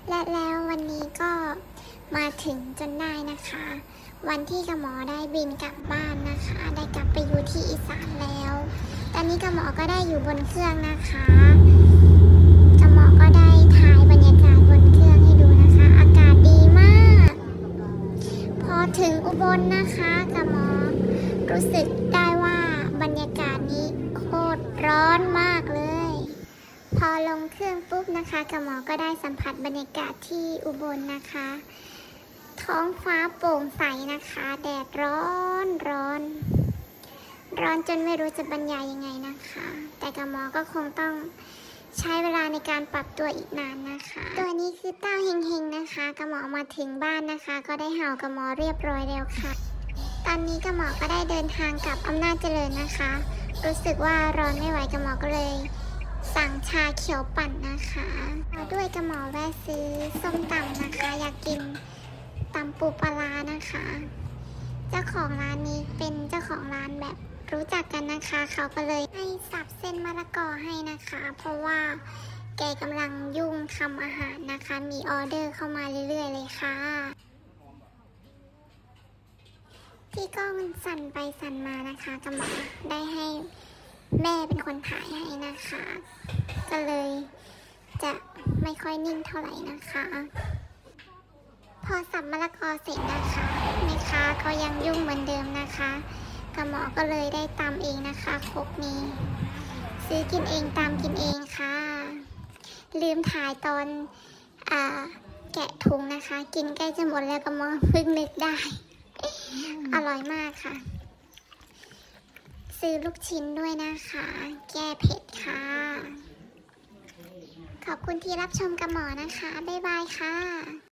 และแล้ววันนี้ก็มาถึงจนได้นะคะ วันที่กระหมอได้บินกลับบ้านนะคะ ได้กลับไปอยู่ที่อีสานแล้ว ตอนนี้กระหมอก็ได้อยู่บนเครื่องนะคะกระหมอก็ได้ถ่ายบรรยากาศบนเครื่องให้ดูนะคะ อากาศดีมาก พอถึงอุบลนะคะกระหมอรู้สึกได้ว่าบรรยากาศนี้โคตรร้อนมากเลยพอลงเครื่องปุ๊บนะคะกระหมอก็ได้สัมผัสบรรยากาศที่อุบลนะคะ ท้องฟ้าโปร่งใสนะคะแดดร้อนจนไม่รู้จะบรรยายยังไงนะคะ แต่กระหมอก็คงต้องใช้เวลาในการปรับตัวอีกนานนะคะ ตัวนี้คือเต้าเฮงๆนะคะกระหมอมาถึงบ้านนะคะก็ได้เห่ากระหมอเรียบร้อยแล้วค่ะตอนนี้กระหมอก็ได้เดินทางกลับอำนาจเจริญนะคะรู้สึกว่าร้อนไม่ไหวกระหมอก็เลยสั่งชาเขียวปั่นนะคะด้วยกระหมอแวะซื้อส้มตำนะคะอยากกินตำปูปลาร้านะคะเจ้าของร้านนี้เป็นเจ้าของร้านแบบรู้จักกันนะคะเขาก็เลยให้สับเส้นมะละกอให้นะคะเพราะว่าแกกำลังยุ่งทำอาหารนะคะมีออเดอร์เข้ามาเรื่อยๆเลยค่ะที่กล้องสั่นไปสั่นมานะคะกระหมอได้ให้แม่เป็นคนถ่ายให้นะคะก็เลยจะไม่ค่อยนิ่งเท่าไหร่นะคะพอสับมะละกอเสร็จนะคะแม่ค้าเขายังยุ่งเหมือนเดิมนะคะกระหมอก็เลยได้ตำเองนะคะครกนี้ซื้อกินเองตำกินเองค่ะลืมถ่ายตอนแกะถุงนะคะกินใกล้จะหมดแล้วกระหมอเพิ่งนึกได้ อร่อยมากค่ะซื้อลูกชิ้นด้วยนะคะแก้เผ็ดค่ะขอบคุณที่รับชมกระหมอนะคะบ๊ายบายค่ะ